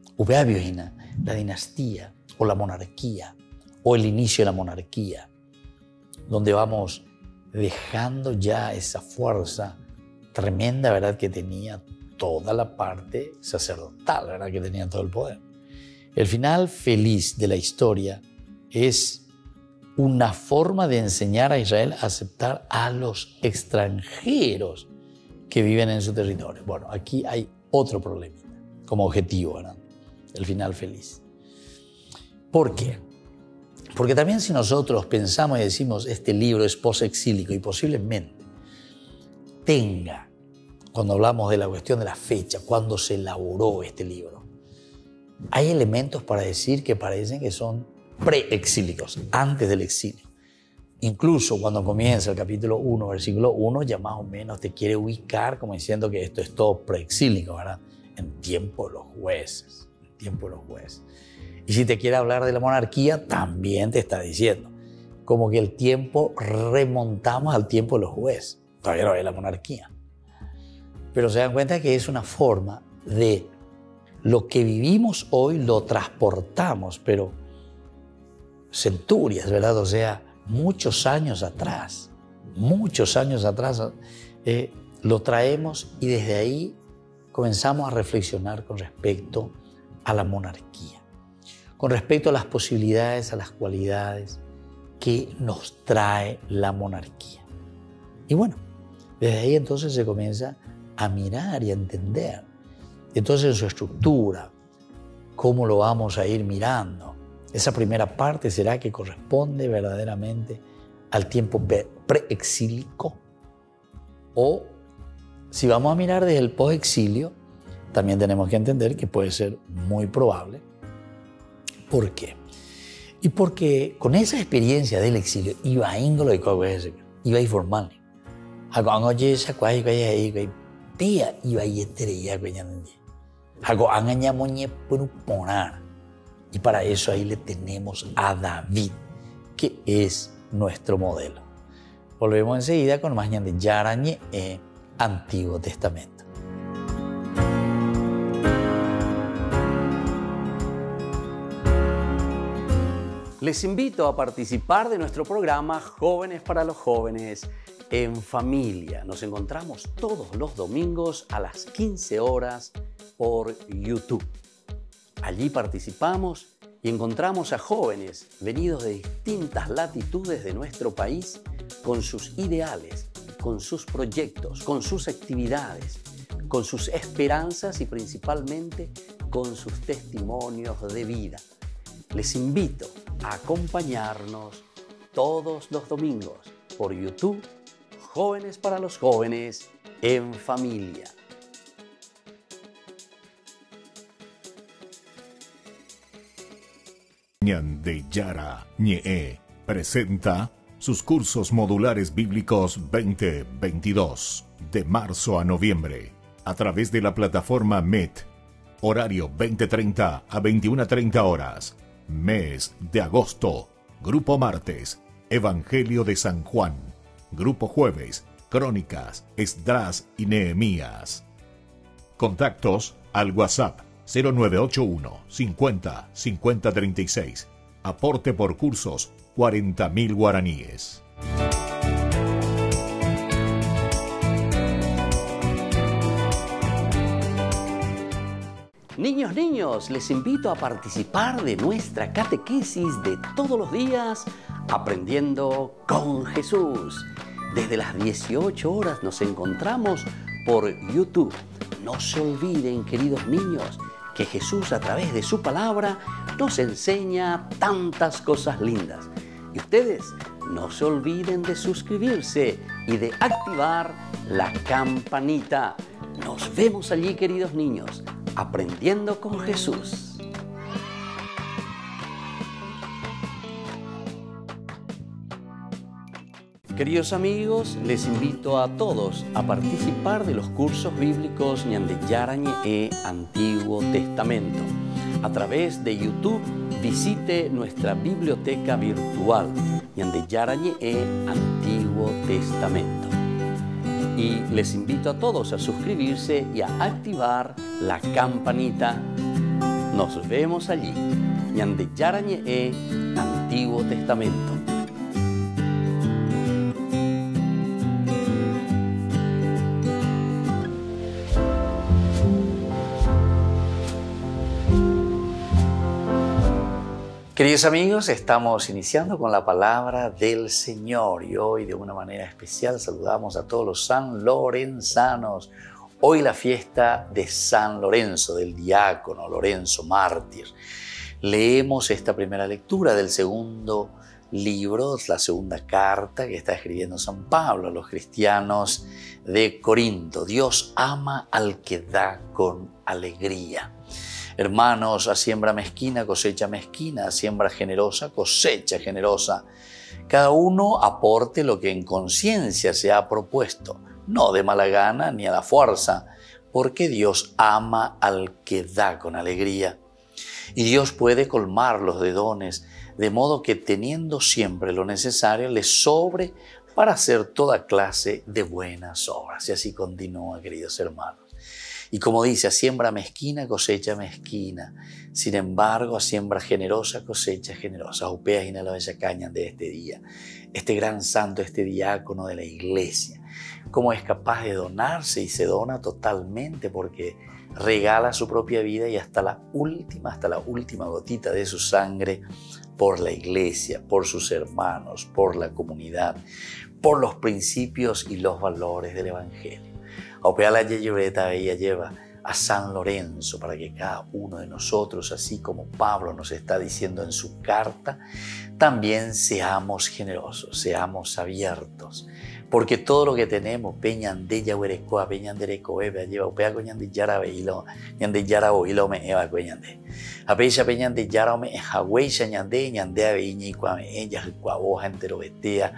la dinastía o la monarquía o el inicio de la monarquía, donde vamos dejando ya esa fuerza tremenda, ¿verdad?, que tenía toda la parte sacerdotal, ¿verdad?, que tenía todo el poder. El final feliz de la historia es una forma de enseñar a Israel a aceptar a los extranjeros que viven en su territorio. Bueno, aquí hay otro problema como objetivo, ¿verdad?, el final feliz. ¿Por qué? Porque también si nosotros pensamos y decimos este libro es posexílico y posiblemente tenga, cuando hablamos de la cuestión de la fecha, cuando se elaboró este libro, hay elementos para decir que parecen que son preexílicos, antes del exilio. Incluso cuando comienza el capítulo uno, versículo uno, ya más o menos te quiere ubicar como diciendo que esto es todo preexílico, ¿verdad?, en tiempo de los jueces, en tiempo de los jueces. Y si te quiere hablar de la monarquía, también te está diciendo, como que el tiempo remontamos al tiempo de los jueces. Todavía no hay la monarquía. Pero se dan cuenta que es una forma de lo que vivimos hoy lo transportamos, pero centurias, ¿verdad? O sea, muchos años atrás, muchos años atrás eh, lo traemos y desde ahí comenzamos a reflexionar con respecto a la monarquía, con respecto a las posibilidades, a las cualidades que nos trae la monarquía. Y bueno, desde ahí entonces se comienza a mirar y a entender. Entonces en su estructura, cómo lo vamos a ir mirando. Esa primera parte será que corresponde verdaderamente al tiempo preexílico, o si vamos a mirar desde el posexilio, también tenemos que entender que puede ser muy probable. ¿Por qué? Y porque con esa experiencia del exilio iba a íngolo y iba a informar. Hago oye esa cuay cuay ahí tía iba a yetería cuayande. Hago angañamoñe por poner. Y para eso ahí le tenemos a David, que es nuestro modelo. Volvemos enseguida con más de Yarañe en Antiguo Testamento. Les invito a participar de nuestro programa Jóvenes para los Jóvenes en Familia. Nos encontramos todos los domingos a las quince horas por YouTube. Allí participamos y encontramos a jóvenes venidos de distintas latitudes de nuestro país con sus ideales, con sus proyectos, con sus actividades, con sus esperanzas y principalmente con sus testimonios de vida. Les invito a acompañarnos todos los domingos por YouTube, Jóvenes para los Jóvenes en Familia. de Yara Ñe presenta sus cursos modulares bíblicos veinte veintidós de marzo a noviembre a través de la plataforma Meet, horario veinte treinta a veintiuna treinta horas. Mes de agosto, Grupo Martes, Evangelio de San Juan. Grupo Jueves, Crónicas, Esdras y Nehemías. Contactos al WhatsApp cero nueve ocho uno cincuenta cincuenta treinta y seis. Aporte por cursos cuarenta mil guaraníes. Niños, niños, les invito a participar de nuestra catequesis de todos los días, Aprendiendo con Jesús. Desde las dieciocho horas nos encontramos por YouTube. No se olviden, queridos niños, que Jesús a través de su palabra nos enseña tantas cosas lindas. Y ustedes no se olviden de suscribirse y de activar la campanita. Nos vemos allí, queridos niños, Aprendiendo con Jesús. Queridos amigos, les invito a todos a participar de los cursos bíblicos Ñande Yarañe e Antiguo Testamento. A través de YouTube, visite nuestra biblioteca virtual Ñande Yarañe e Antiguo Testamento. Y les invito a todos a suscribirse y a activar la campanita. Nos vemos allí. Ñande Yarañe e Antiguo Testamento. Queridos amigos, estamos iniciando con la palabra del Señor y hoy de una manera especial saludamos a todos los sanlorenzanos. Hoy la fiesta de San Lorenzo, del diácono Lorenzo mártir. Leemos esta primera lectura del segundo libro, la segunda carta que está escribiendo San Pablo a los cristianos de Corinto. Dios ama al que da con alegría. Hermanos, a siembra mezquina, cosecha mezquina, a siembra generosa, cosecha generosa. Cada uno aporte lo que en conciencia se ha propuesto, no de mala gana ni a la fuerza, porque Dios ama al que da con alegría. Y Dios puede colmarlos de dones, de modo que teniendo siempre lo necesario, les sobre para hacer toda clase de buenas obras. Y así continúa, queridos hermanos. Y como dice, a siembra mezquina, cosecha mezquina. Sin embargo, a siembra generosa, cosecha generosa. Upeas y la bella caña de este día. Este gran santo, este diácono de la iglesia. Cómo es capaz de donarse y se dona totalmente porque regala su propia vida y hasta la última, hasta la última gotita de su sangre por la iglesia, por sus hermanos, por la comunidad, por los principios y los valores del evangelio. Opea la yeyureta, ella lleva a San Lorenzo para que cada uno de nosotros, así como Pablo nos está diciendo en su carta, también seamos generosos, seamos abiertos. Porque todo lo que tenemos, peñan de yahuerecoa, peñan de recoebe, lleva opea coñan de yarabe y lo, ñan de yarabo y lo me eva coñan de. Apecha peñan de yarame, haweicha ñan de, ñan de aviña y cuame, ella, cuaboja entero betea,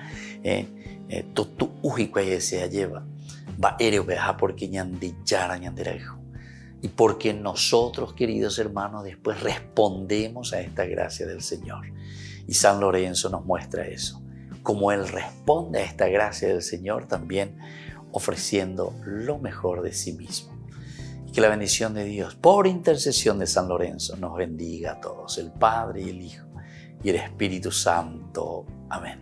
eh, totu uji cuaye se lleva. Va ereo peja porque ñande yara ñanderajo. Y porque nosotros, queridos hermanos, después respondemos a esta gracia del Señor. Y San Lorenzo nos muestra eso. Como Él responde a esta gracia del Señor, también ofreciendo lo mejor de sí mismo. Y que la bendición de Dios, por intercesión de San Lorenzo, nos bendiga a todos, el Padre y el Hijo y el Espíritu Santo. Amén.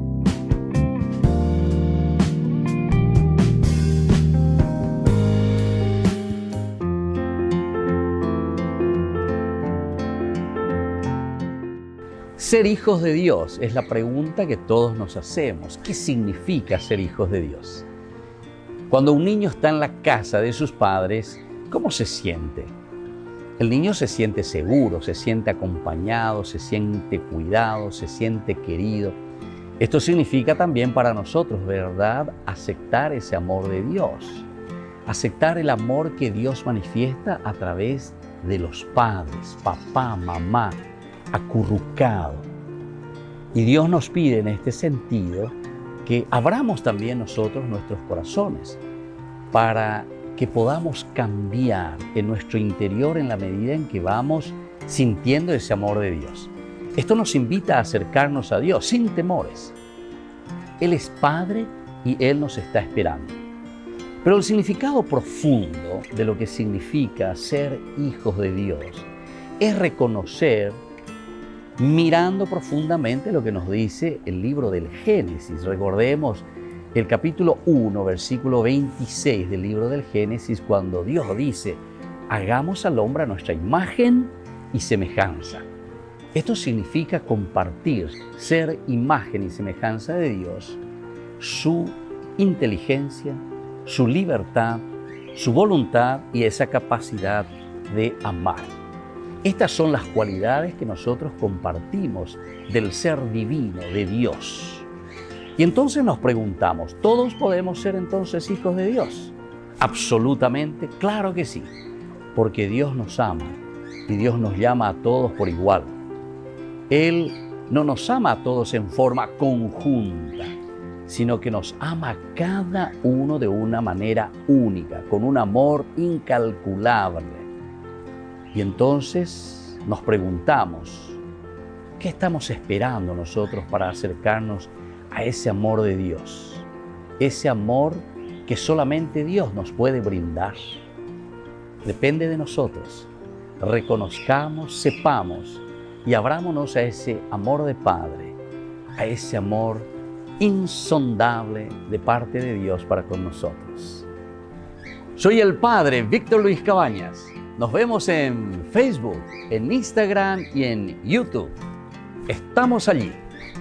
Ser hijos de Dios es la pregunta que todos nos hacemos. ¿Qué significa ser hijos de Dios? Cuando un niño está en la casa de sus padres, ¿cómo se siente? El niño se siente seguro, se siente acompañado, se siente cuidado, se siente querido. Esto significa también para nosotros, ¿verdad?, aceptar ese amor de Dios. Aceptar el amor que Dios manifiesta a través de los padres, papá, mamá, acurrucado. Y Dios nos pide en este sentido que abramos también nosotros nuestros corazones para que podamos cambiar en nuestro interior en la medida en que vamos sintiendo ese amor de Dios. Esto nos invita a acercarnos a Dios sin temores. Él es Padre y Él nos está esperando. Pero el significado profundo de lo que significa ser hijos de Dios es reconocer, mirando profundamente lo que nos dice el libro del Génesis. Recordemos el capítulo uno, versículo veintiséis del libro del Génesis, cuando Dios dice: hagamos al hombre a nuestra imagen y semejanza. Esto significa compartir, ser imagen y semejanza de Dios, su inteligencia, su libertad, su voluntad y esa capacidad de amar. Estas son las cualidades que nosotros compartimos del ser divino, de Dios. Y entonces nos preguntamos, ¿todos podemos ser entonces hijos de Dios? Absolutamente, claro que sí, porque Dios nos ama y Dios nos llama a todos por igual. Él no nos ama a todos en forma conjunta, sino que nos ama a cada uno de una manera única, con un amor incalculable. Y entonces nos preguntamos, ¿qué estamos esperando nosotros para acercarnos a ese amor de Dios? Ese amor que solamente Dios nos puede brindar. Depende de nosotros. Reconozcamos, sepamos y abrámonos a ese amor de Padre, a ese amor insondable de parte de Dios para con nosotros. Soy el Padre Víctor Luis Cabañas. Nos vemos en Facebook, en Instagram y en YouTube. Estamos allí.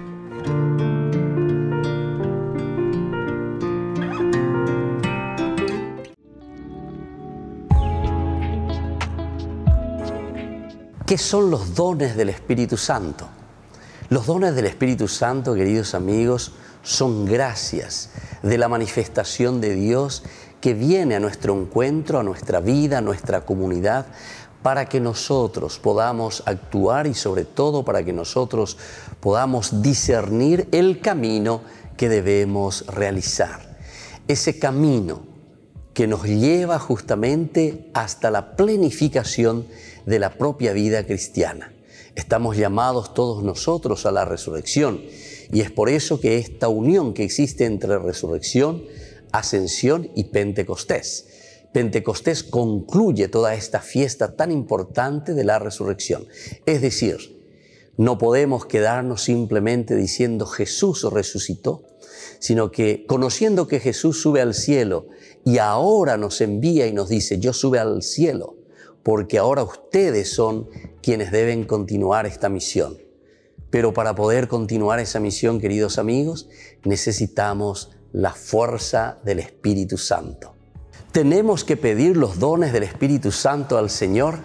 ¿Qué son los dones del Espíritu Santo? Los dones del Espíritu Santo, queridos amigos, son gracias de la manifestación de Dios que viene a nuestro encuentro, a nuestra vida, a nuestra comunidad, para que nosotros podamos actuar y sobre todo para que nosotros podamos discernir el camino que debemos realizar. Ese camino que nos lleva justamente hasta la plenificación de la propia vida cristiana. Estamos llamados todos nosotros a la resurrección y es por eso que esta unión que existe entre resurrección, ascensión y Pentecostés. Pentecostés concluye toda esta fiesta tan importante de la resurrección. Es decir, no podemos quedarnos simplemente diciendo Jesús resucitó, sino que conociendo que Jesús sube al cielo y ahora nos envía y nos dice, yo sube al cielo, porque ahora ustedes son quienes deben continuar esta misión. Pero para poder continuar esa misión, queridos amigos, necesitamos la fuerza del Espíritu Santo. ¿Tenemos que pedir los dones del Espíritu Santo al Señor?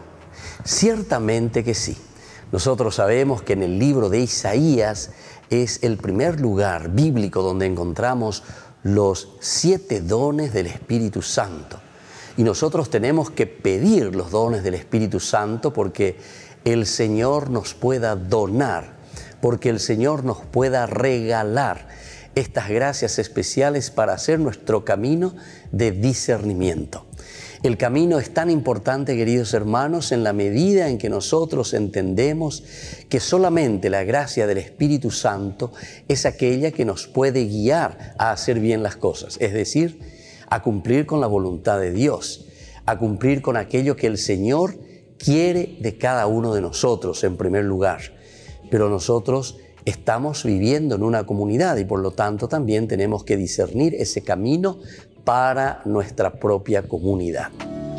Ciertamente que sí. Nosotros sabemos que en el libro de Isaías es el primer lugar bíblico donde encontramos los siete dones del Espíritu Santo. Y nosotros tenemos que pedir los dones del Espíritu Santo porque el Señor nos pueda donar, porque el Señor nos pueda regalar estas gracias especiales para hacer nuestro camino de discernimiento. El camino es tan importante, queridos hermanos, en la medida en que nosotros entendemos que solamente la gracia del Espíritu Santo es aquella que nos puede guiar a hacer bien las cosas, es decir, a cumplir con la voluntad de Dios, a cumplir con aquello que el Señor quiere de cada uno de nosotros en primer lugar. Pero nosotros estamos viviendo en una comunidad y por lo tanto también tenemos que discernir ese camino para nuestra propia comunidad.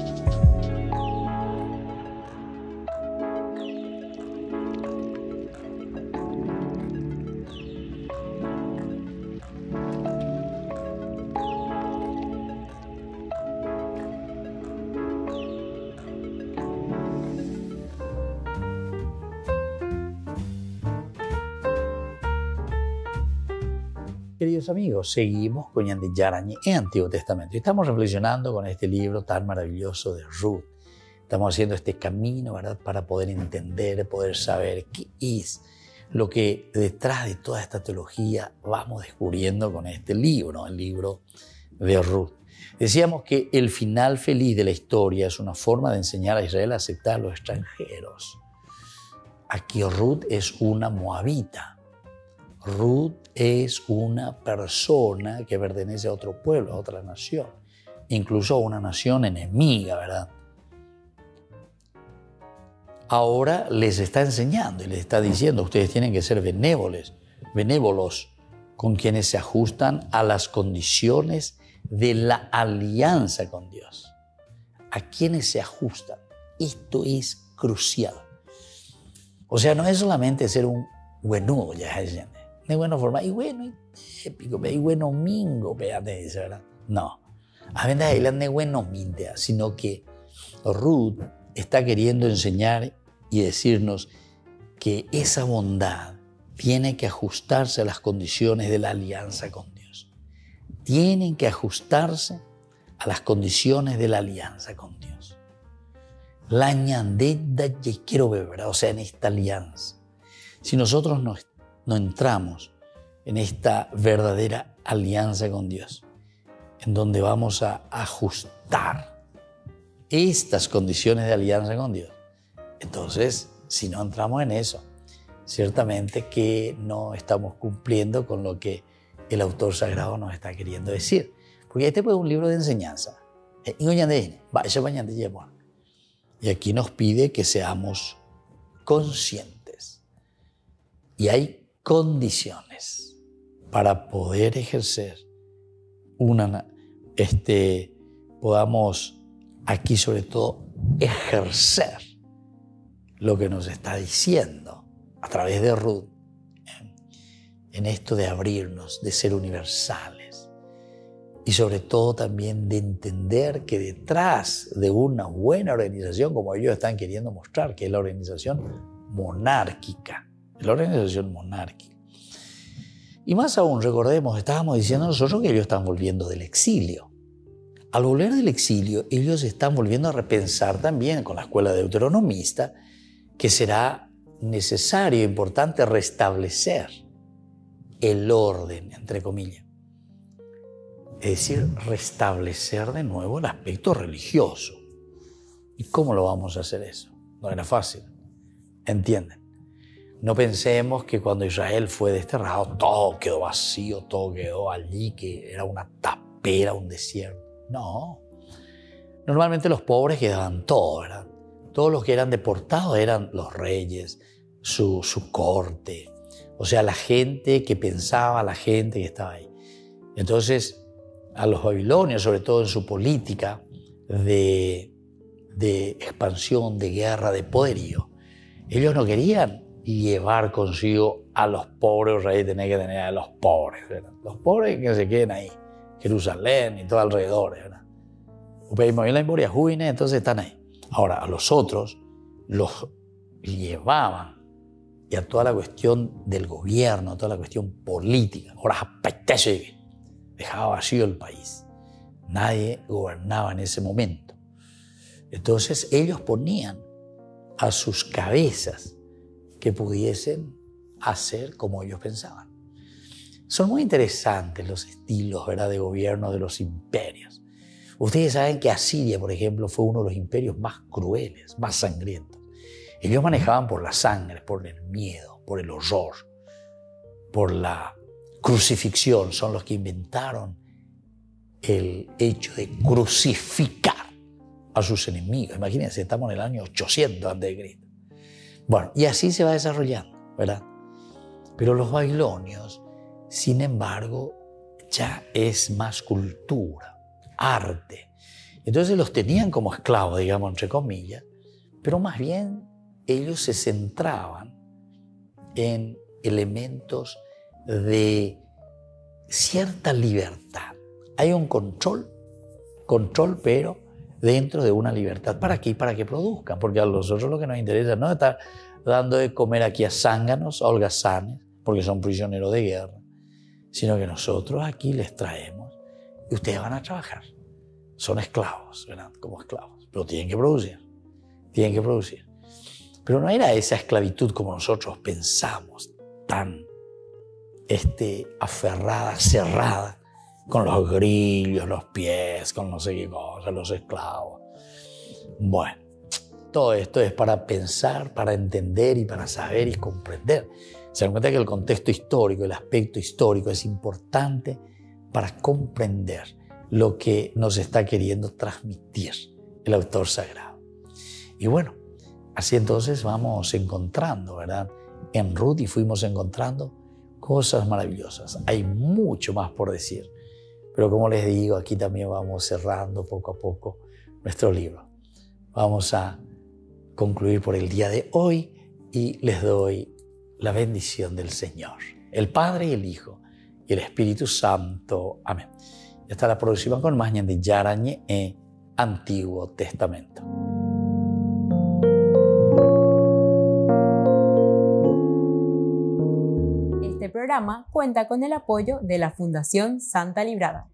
Queridos amigos, seguimos con Ñande Yarañe en Antiguo Testamento. Estamos reflexionando con este libro tan maravilloso de Ruth. Estamos haciendo este camino, ¿verdad?, para poder entender, poder saber qué es lo que detrás de toda esta teología vamos descubriendo con este libro, el libro de Ruth. Decíamos que el final feliz de la historia es una forma de enseñar a Israel a aceptar a los extranjeros. Aquí Ruth es una moabita. Ruth es una persona que pertenece a otro pueblo, a otra nación, incluso a una nación enemiga, ¿verdad? Ahora les está enseñando y les está diciendo, ustedes tienen que ser benévolos, benévolos con quienes se ajustan a las condiciones de la alianza con Dios. a quienes se ajustan. Esto es crucial. O sea, no es solamente ser un buenudo, ya es gente. De buena forma, y bueno, y épico, y bueno, mingo, te dice, ¿verdad? No. A veces hay de bueno, mintea, sino que Ruth está queriendo enseñar y decirnos que esa bondad tiene que ajustarse a las condiciones de la alianza con Dios. Tienen que ajustarse a las condiciones de la alianza con Dios. La ñandeda que quiero ver, ¿verdad? O sea, en esta alianza. Si nosotros no, no entramos en esta verdadera alianza con Dios, en donde vamos a ajustar estas condiciones de alianza con Dios, entonces, si no entramos en eso, ciertamente que no estamos cumpliendo con lo que el autor sagrado nos está queriendo decir. Porque este es un libro de enseñanza. Y aquí nos pide que seamos conscientes. Y hay condiciones para poder ejercer una, este, podamos aquí sobre todo ejercer lo que nos está diciendo a través de Ruth, en, en esto de abrirnos, de ser universales y sobre todo también de entender que detrás de una buena organización, como ellos están queriendo mostrar, que es la organización monárquica, la organización monárquica. Y más aún, recordemos, estábamos diciendo nosotros que ellos están volviendo del exilio. Al volver del exilio, ellos están volviendo a repensar también con la escuela deuteronomista que será necesario e importante restablecer el orden, entre comillas. Es decir, restablecer de nuevo el aspecto religioso. ¿Y cómo lo vamos a hacer eso? No era fácil. ¿Entienden? No pensemos que cuando Israel fue desterrado todo quedó vacío, todo quedó allí, que era una tapera, un desierto. No. Normalmente los pobres quedaban todos, ¿verdad? Todos los que eran deportados eran los reyes, su, su corte, o sea, la gente que pensaba, la gente que estaba ahí. Entonces, a los babilonios, sobre todo en su política de, de expansión, de guerra, de poderío, ellos no querían llevar consigo a los pobres, los reyes tenían que tener a los pobres, ¿verdad? Los pobres que se queden ahí, Jerusalén y todo alrededor, ¿verdad? Entonces están ahí. Ahora, a los otros los llevaban y a toda la cuestión del gobierno, a toda la cuestión política. Ahora, dejaba vacío el país. Nadie gobernaba en ese momento. Entonces, ellos ponían a sus cabezas que pudiesen hacer como ellos pensaban. Son muy interesantes los estilos, ¿verdad?, de gobierno de los imperios. Ustedes saben que Asiria, por ejemplo, fue uno de los imperios más crueles, más sangrientos. Ellos manejaban por la sangre, por el miedo, por el horror, por la crucifixión. Son los que inventaron el hecho de crucificar a sus enemigos. Imagínense, estamos en el año ochocientos antes de Cristo. Bueno, y así se va desarrollando, ¿verdad? Pero los babilonios, sin embargo, ya es más cultura, arte. Entonces los tenían como esclavos, digamos, entre comillas, pero más bien ellos se centraban en elementos de cierta libertad. Hay un control, control, pero dentro de una libertad. ¿Para qué? Para que produzcan, porque a nosotros lo que nos interesa no es estar dando de comer aquí a zánganos, a holgazanes, porque son prisioneros de guerra, sino que nosotros aquí les traemos y ustedes van a trabajar. Son esclavos, ¿verdad? Como esclavos, pero tienen que producir, tienen que producir. Pero no era esa esclavitud como nosotros pensamos, tan este, aferrada, cerrada, con los grillos, los pies, con no sé qué cosa, los esclavos. Bueno, todo esto es para pensar, para entender y para saber y comprender. Se dan cuenta que el contexto histórico, el aspecto histórico es importante para comprender lo que nos está queriendo transmitir el autor sagrado. Y bueno, así entonces vamos encontrando, ¿verdad?, en Ruth, y fuimos encontrando cosas maravillosas. Hay mucho más por decir, pero como les digo, aquí también vamos cerrando poco a poco nuestro libro. Vamos a concluir por el día de hoy y les doy la bendición del Señor, el Padre y el Hijo y el Espíritu Santo. Amén. Y hasta la próxima con más Ñande Yarañe e Antiguo Testamento. Este programa cuenta con el apoyo de la Fundación Santa Librada.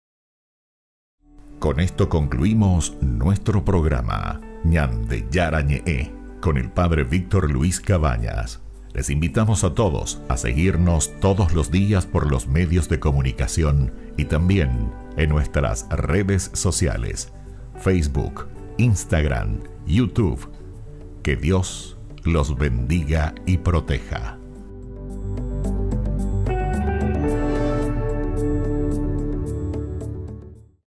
Con esto concluimos nuestro programa Ñande Yarañe con el Padre Víctor Luis Cabañas. Les invitamos a todos a seguirnos todos los días por los medios de comunicación y también en nuestras redes sociales, Facebook, Instagram, YouTube. Que Dios los bendiga y proteja.